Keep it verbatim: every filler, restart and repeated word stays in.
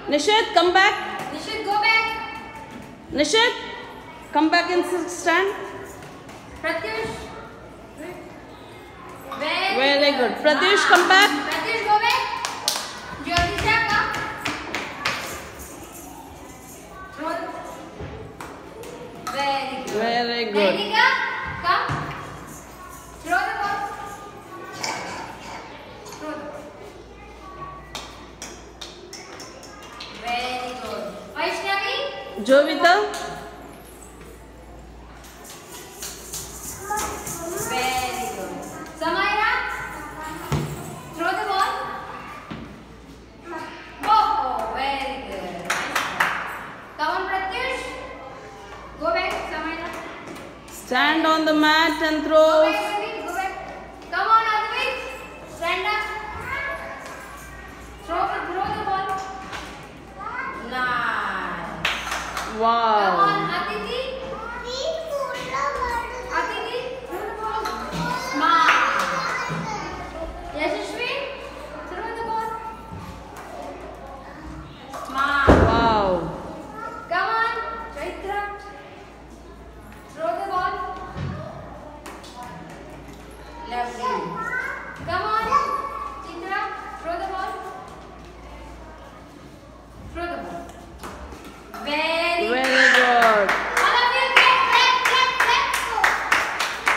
Nishit, come back. Nishit, go back. Nishit, come back and stand. Pratyush. Very, Very good. Pratyush, come back. Pratyush, go back. Jyotisha, come. Very good. Very good. Nainika, come. Throw the ball. Throw the ball. Very good. Vaishnavi. Jovita. Very good. Samaira. Throw the ball. Oh, very good. Come on, Pratyush. Go back, Samaira. Stand on the mat and throw